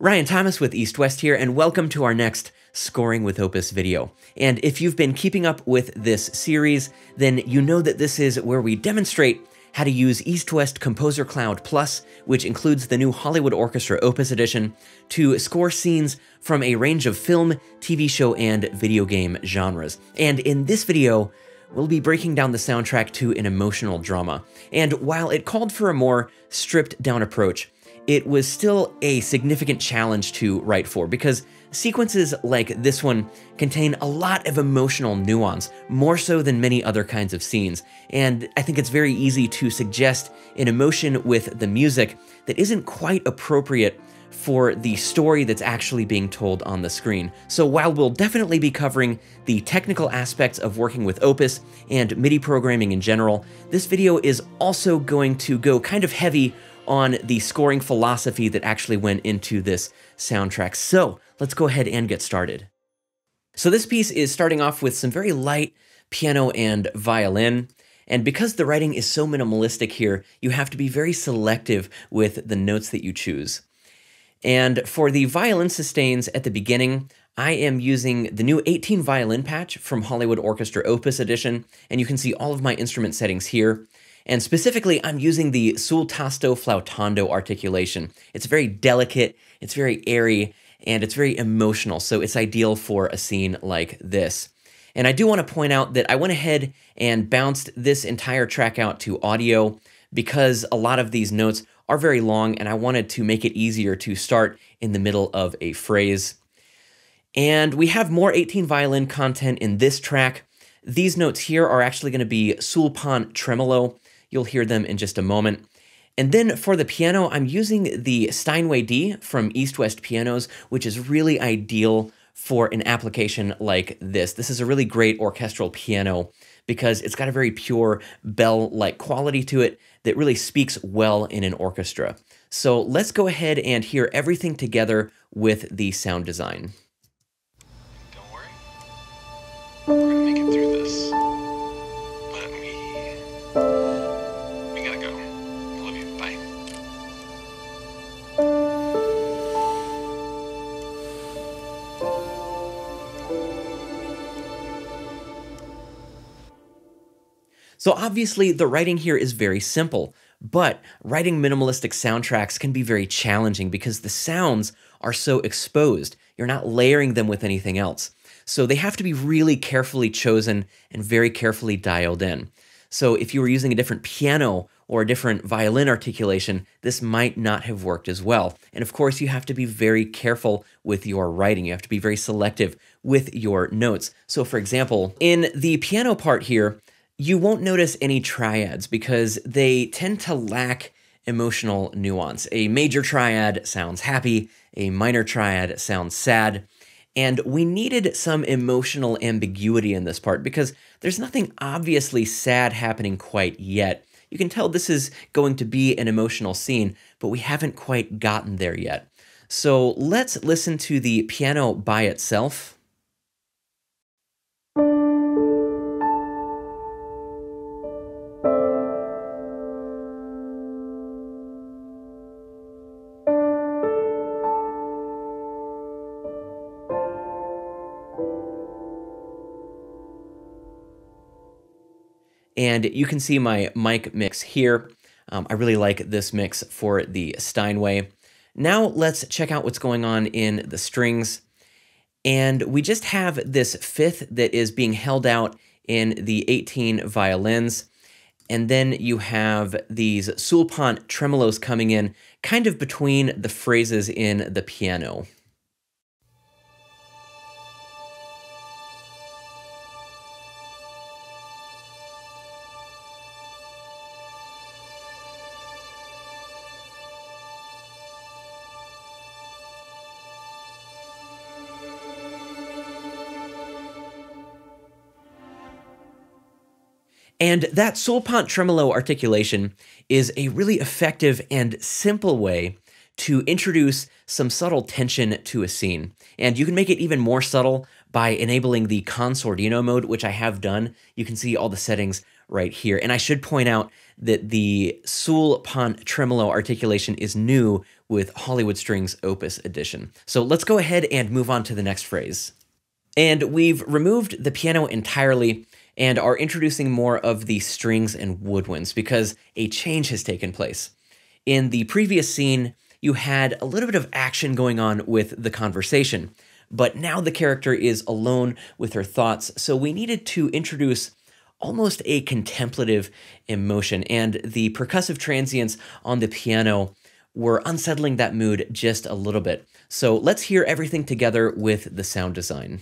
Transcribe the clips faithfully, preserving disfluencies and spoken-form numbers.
Ryan Thomas with EastWest here, and welcome to our next Scoring with Opus video. And if you've been keeping up with this series, then you know that this is where we demonstrate how to use EastWest ComposerCloud Plus, which includes the new Hollywood Orchestra Opus Edition, to score scenes from a range of film, T V show, and video game genres. And in this video, we'll be breaking down the soundtrack to an emotional drama. And while it called for a more stripped-down approach, it was still a significant challenge to write for, because sequences like this one contain a lot of emotional nuance, more so than many other kinds of scenes. And I think it's very easy to suggest an emotion with the music that isn't quite appropriate for the story that's actually being told on the screen. So while we'll definitely be covering the technical aspects of working with Opus and MIDI programming in general, this video is also going to go kind of heavy on the scoring philosophy that actually went into this soundtrack. So let's go ahead and get started. So this piece is starting off with some very light piano and violin. And because the writing is so minimalistic here, you have to be very selective with the notes that you choose. And for the violin sustains at the beginning, I am using the new eighteen violin patch from Hollywood Orchestra Opus Edition, and you can see all of my instrument settings here. And specifically, I'm using the sul tasto flautando articulation. It's very delicate, it's very airy, and it's very emotional, so it's ideal for a scene like this. And I do want to point out that I went ahead and bounced this entire track out to audio because a lot of these notes are very long, and I wanted to make it easier to start in the middle of a phrase. And we have more eighteen violin content in this track. These notes here are actually going to be sul pan tremolo. You'll hear them in just a moment. And then for the piano, I'm using the Steinway D from EastWest Pianos, which is really ideal for an application like this. This is a really great orchestral piano because it's got a very pure bell-like quality to it that really speaks well in an orchestra. So let's go ahead and hear everything together with the sound design. Don't worry. We're gonna make it through this. But we... we gotta go. I love you. Bye. So obviously the writing here is very simple, but writing minimalistic soundtracks can be very challenging because the sounds are so exposed. You're not layering them with anything else. So they have to be really carefully chosen and very carefully dialed in. So if you were using a different piano or a different violin articulation, this might not have worked as well. And of course, you have to be very careful with your writing. You have to be very selective with your notes. So for example, in the piano part here, you won't notice any triads because they tend to lack emotional nuance. A major triad sounds happy, a minor triad sounds sad, and we needed some emotional ambiguity in this part because there's nothing obviously sad happening quite yet. You can tell this is going to be an emotional scene, but we haven't quite gotten there yet. So let's listen to the piano by itself. And you can see my mic mix here. Um, I really like this mix for the Steinway. Now let's check out what's going on in the strings. And we just have this fifth that is being held out in the eighteen violins. And then you have these sul pan tremolos coming in kind of between the phrases in the piano. And that sul pan tremolo articulation is a really effective and simple way to introduce some subtle tension to a scene. And you can make it even more subtle by enabling the consordino mode, which I have done. You can see all the settings right here. And I should point out that the sul pont tremolo articulation is new with Hollywood Strings Opus Edition. So let's go ahead and move on to the next phrase. And we've removed the piano entirely and are introducing more of the strings and woodwinds because a change has taken place. In the previous scene, you had a little bit of action going on with the conversation, but now the character is alone with her thoughts, so we needed to introduce almost a contemplative emotion, and the percussive transients on the piano were unsettling that mood just a little bit. So let's hear everything together with the sound design.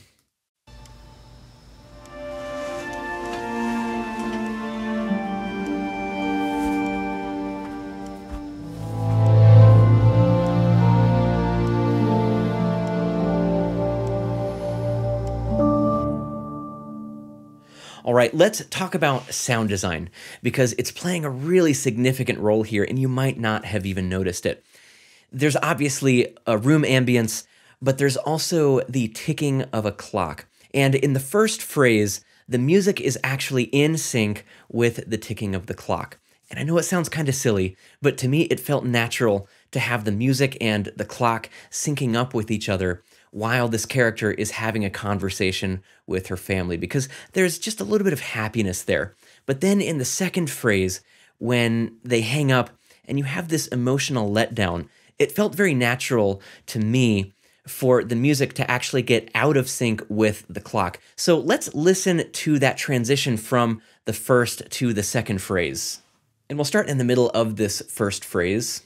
All right, let's talk about sound design because it's playing a really significant role here and you might not have even noticed it. There's obviously a room ambience, but there's also the ticking of a clock. And in the first phrase, the music is actually in sync with the ticking of the clock. And I know it sounds kind of silly, but to me it felt natural to have the music and the clock syncing up with each other while this character is having a conversation with her family, because there's just a little bit of happiness there. But then in the second phrase, when they hang up and you have this emotional letdown, it felt very natural to me for the music to actually get out of sync with the clock. So let's listen to that transition from the first to the second phrase. And we'll start in the middle of this first phrase.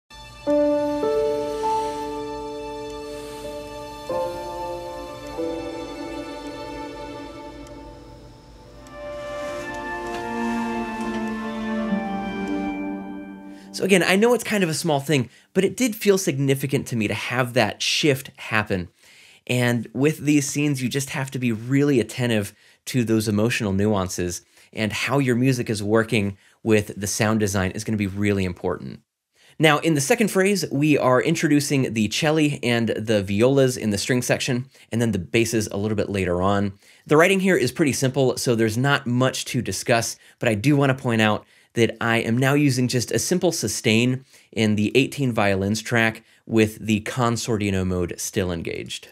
So again, I know it's kind of a small thing, but it did feel significant to me to have that shift happen. And with these scenes, you just have to be really attentive to those emotional nuances, and how your music is working with the sound design is going to be really important. Now, in the second phrase, we are introducing the celli and the violas in the string section, and then the basses a little bit later on. The writing here is pretty simple, so there's not much to discuss, but I do want to point out that I am now using just a simple sustain in the eighteen violins track with the consortino mode still engaged.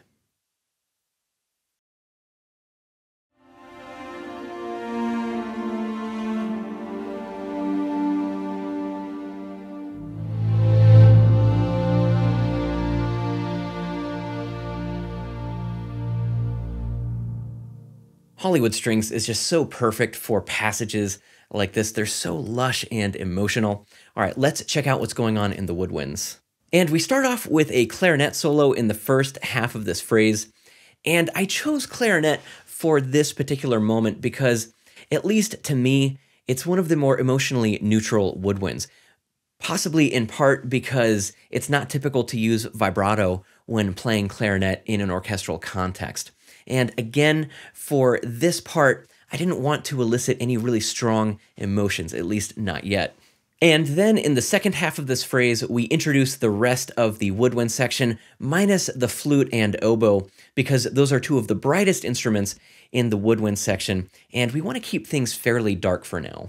Hollywood Strings is just so perfect for passages like this. They're so lush and emotional. All right, let's check out what's going on in the woodwinds. And we start off with a clarinet solo in the first half of this phrase. And I chose clarinet for this particular moment because, at least to me, it's one of the more emotionally neutral woodwinds. Possibly in part because it's not typical to use vibrato when playing clarinet in an orchestral context. And again, for this part, I didn't want to elicit any really strong emotions, at least not yet. And then in the second half of this phrase, we introduce the rest of the woodwind section, minus the flute and oboe, because those are two of the brightest instruments in the woodwind section, and we want to keep things fairly dark for now.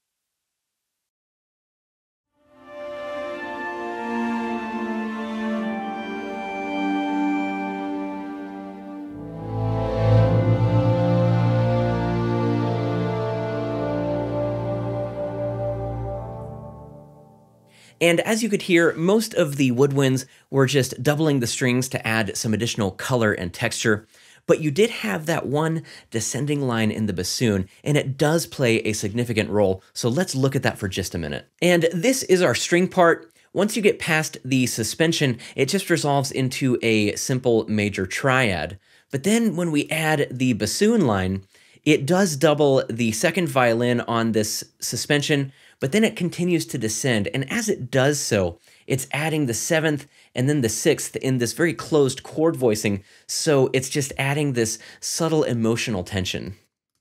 And as you could hear, most of the woodwinds were just doubling the strings to add some additional color and texture, but you did have that one descending line in the bassoon, and it does play a significant role, so let's look at that for just a minute. And this is our string part. Once you get past the suspension, it just resolves into a simple major triad. But then when we add the bassoon line, it does double the second violin on this suspension, but then it continues to descend, and as it does so, it's adding the seventh and then the sixth in this very closed chord voicing, so it's just adding this subtle emotional tension.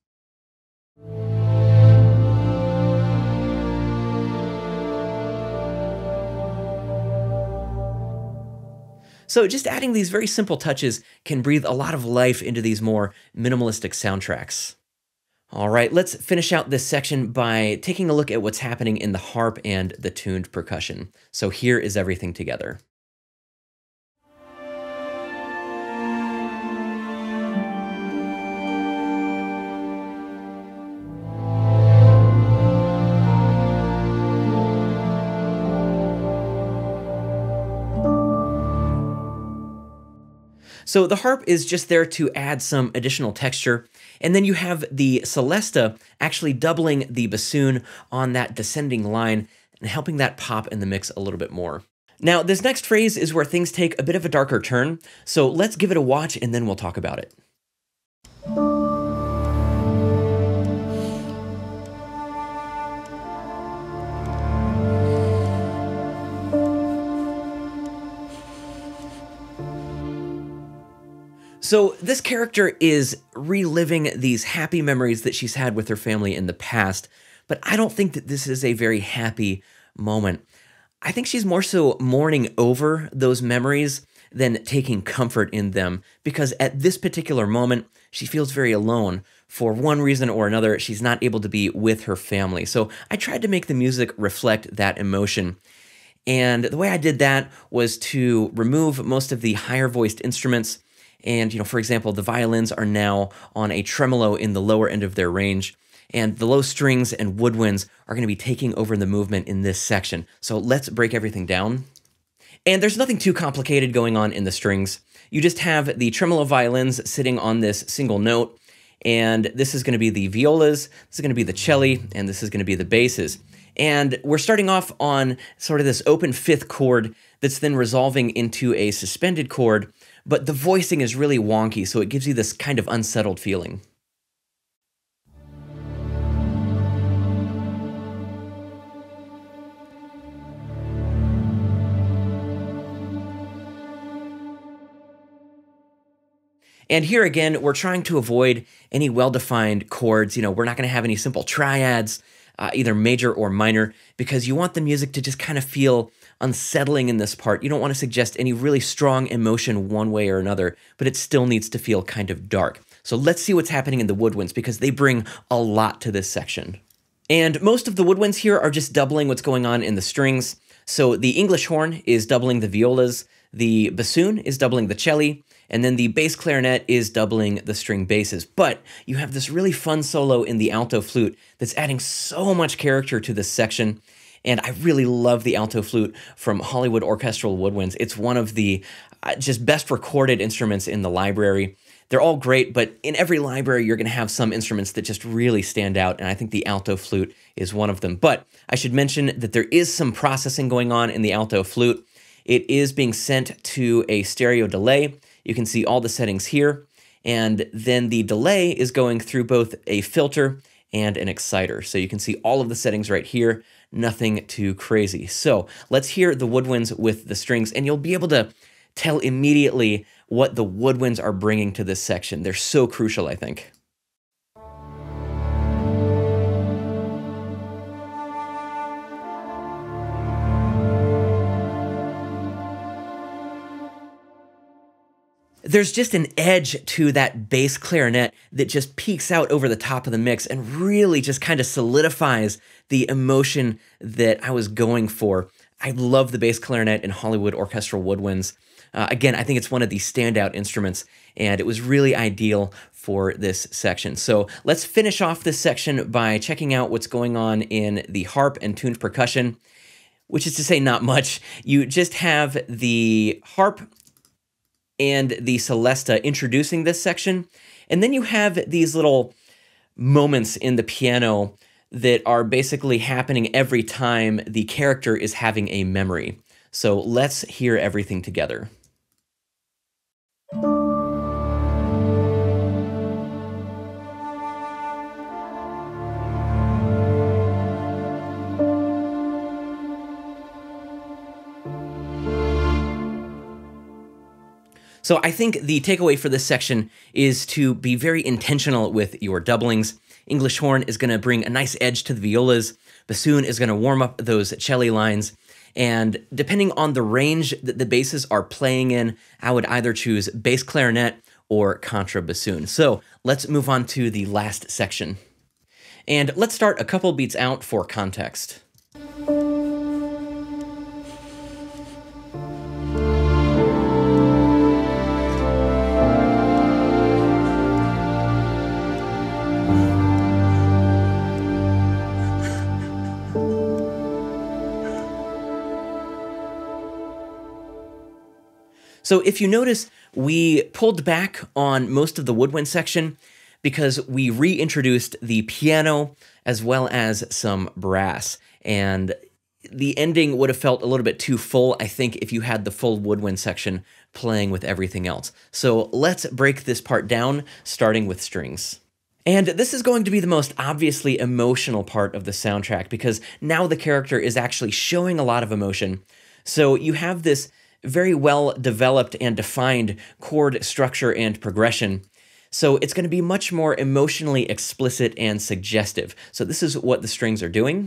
So just adding these very simple touches can breathe a lot of life into these more minimalistic soundtracks. All right, let's finish out this section by taking a look at what's happening in the harp and the tuned percussion. So here is everything together. So the harp is just there to add some additional texture, and then you have the celesta actually doubling the bassoon on that descending line and helping that pop in the mix a little bit more. Now, this next phrase is where things take a bit of a darker turn, so let's give it a watch and then we'll talk about it. So this character is reliving these happy memories that she's had with her family in the past, but I don't think that this is a very happy moment. I think she's more so mourning over those memories than taking comfort in them, because at this particular moment, she feels very alone. For one reason or another, she's not able to be with her family. So I tried to make the music reflect that emotion. And the way I did that was to remove most of the higher voiced instruments. And, you know, for example, the violins are now on a tremolo in the lower end of their range, and the low strings and woodwinds are going to be taking over the movement in this section. So let's break everything down. And there's nothing too complicated going on in the strings. You just have the tremolo violins sitting on this single note, and this is going to be the violas, this is going to be the cello, and this is going to be the basses. And we're starting off on sort of this open fifth chord that's then resolving into a suspended chord, but the voicing is really wonky, so it gives you this kind of unsettled feeling. And here again, we're trying to avoid any well-defined chords. You know, we're not going to have any simple triads, uh, either major or minor, because you want the music to just kind of feel unsettling in this part. You don't want to suggest any really strong emotion one way or another, but it still needs to feel kind of dark. So let's see what's happening in the woodwinds, because they bring a lot to this section. And most of the woodwinds here are just doubling what's going on in the strings. So the English horn is doubling the violas, the bassoon is doubling the cello, and then the bass clarinet is doubling the string basses. But you have this really fun solo in the alto flute that's adding so much character to this section. And I really love the alto flute from Hollywood Orchestral Woodwinds. It's one of the uh, just best recorded instruments in the library. They're all great, but in every library, you're going to have some instruments that just really stand out, and I think the alto flute is one of them. But I should mention that there is some processing going on in the alto flute. It is being sent to a stereo delay. You can see all the settings here, and then the delay is going through both a filter and an exciter. So you can see all of the settings right here, nothing too crazy. So let's hear the woodwinds with the strings, and you'll be able to tell immediately what the woodwinds are bringing to this section. They're so crucial, I think. There's just an edge to that bass clarinet that just peeks out over the top of the mix and really just kind of solidifies the emotion that I was going for. I love the bass clarinet in Hollywood Orchestral Woodwinds. Uh, again, I think it's one of the standout instruments, and it was really ideal for this section. So let's finish off this section by checking out what's going on in the harp and tuned percussion, which is to say not much. You just have the harp and the celesta introducing this section, and then you have these little moments in the piano that are basically happening every time the character is having a memory. So let's hear everything together. So I think the takeaway for this section is to be very intentional with your doublings. English horn is going to bring a nice edge to the violas. Bassoon is going to warm up those cello lines. And depending on the range that the basses are playing in, I would either choose bass clarinet or contrabassoon. So let's move on to the last section. And let's start a couple beats out for context. So if you notice, we pulled back on most of the woodwind section because we reintroduced the piano as well as some brass. And the ending would have felt a little bit too full, I think, if you had the full woodwind section playing with everything else. So let's break this part down, starting with strings. And this is going to be the most obviously emotional part of the soundtrack because now the character is actually showing a lot of emotion. So you have this very well developed and defined chord structure and progression. So it's going to be much more emotionally explicit and suggestive. So this is what the strings are doing.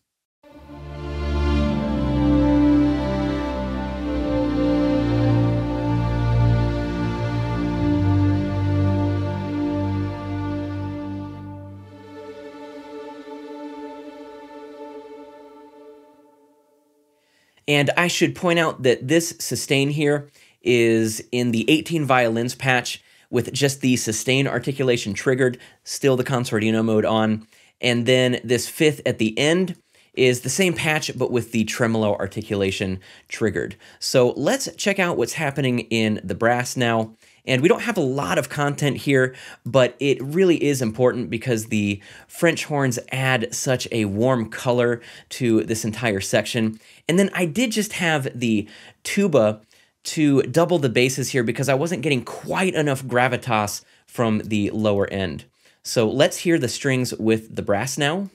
And I should point out that this sustain here is in the eighteen violins patch with just the sustain articulation triggered, still the concertino mode on. And then this fifth at the end is the same patch, but with the tremolo articulation triggered. So let's check out what's happening in the brass now. And we don't have a lot of content here, but it really is important because the French horns add such a warm color to this entire section. And then I did just have the tuba to double the basses here because I wasn't getting quite enough gravitas from the lower end. So let's hear the strings with the brass now.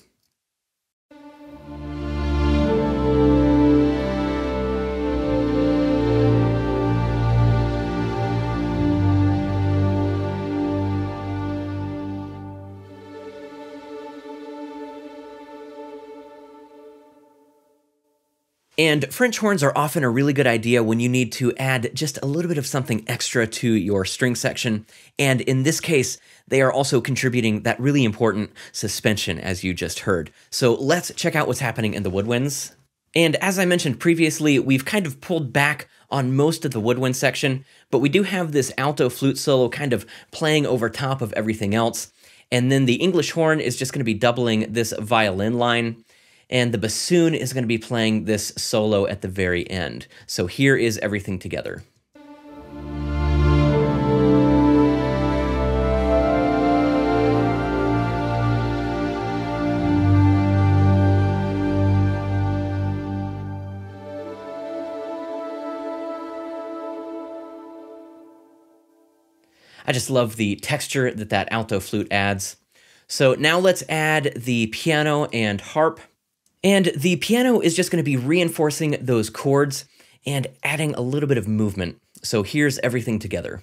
And French horns are often a really good idea when you need to add just a little bit of something extra to your string section. And in this case, they are also contributing that really important suspension, as you just heard. So let's check out what's happening in the woodwinds. And as I mentioned previously, we've kind of pulled back on most of the woodwind section, but we do have this alto flute solo kind of playing over top of everything else. And then the English horn is just going to be doubling this violin line. And the bassoon is going to be playing this solo at the very end. So here is everything together. I just love the texture that that alto flute adds. So now let's add the piano and harp. And the piano is just going to be reinforcing those chords and adding a little bit of movement. So here's everything together.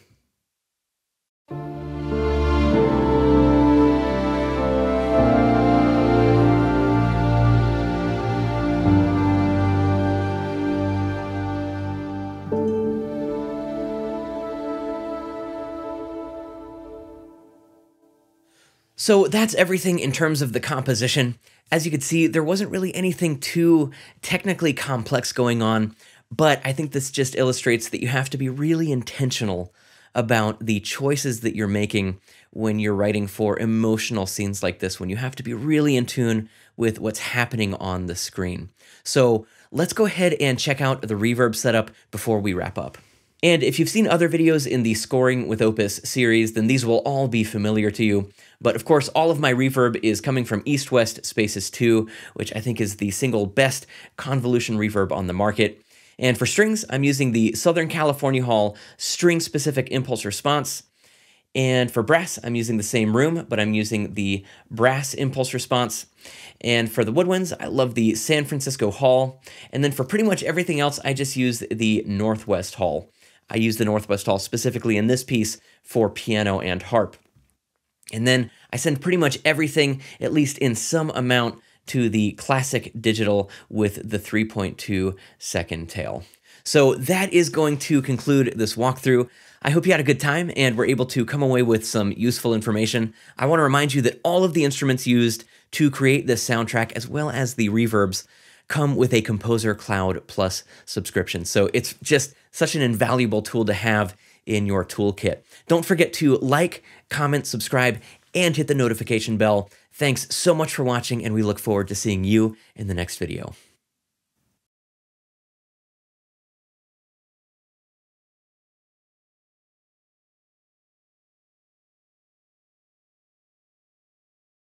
So that's everything in terms of the composition. As you can see, there wasn't really anything too technically complex going on, but I think this just illustrates that you have to be really intentional about the choices that you're making when you're writing for emotional scenes like this, when you have to be really in tune with what's happening on the screen. So let's go ahead and check out the reverb setup before we wrap up. And if you've seen other videos in the Scoring with Opus series, then these will all be familiar to you. But of course, all of my reverb is coming from EastWest Spaces two, which I think is the single best convolution reverb on the market. And for strings, I'm using the Southern California Hall string-specific impulse response. And for brass, I'm using the same room, but I'm using the brass impulse response. And for the woodwinds, I love the San Francisco Hall. And then for pretty much everything else, I just use the Northwest Hall. I use the Northwest Hall specifically in this piece for piano and harp. And then I send pretty much everything, at least in some amount, to the classic digital with the three point two second tail. So that is going to conclude this walkthrough. I hope you had a good time and were able to come away with some useful information. I want to remind you that all of the instruments used to create this soundtrack, as well as the reverbs, come with a ComposerCloud Plus subscription. So it's just such an invaluable tool to have in your toolkit. Don't forget to like, comment, subscribe, and hit the notification bell. Thanks so much for watching, and we look forward to seeing you in the next video.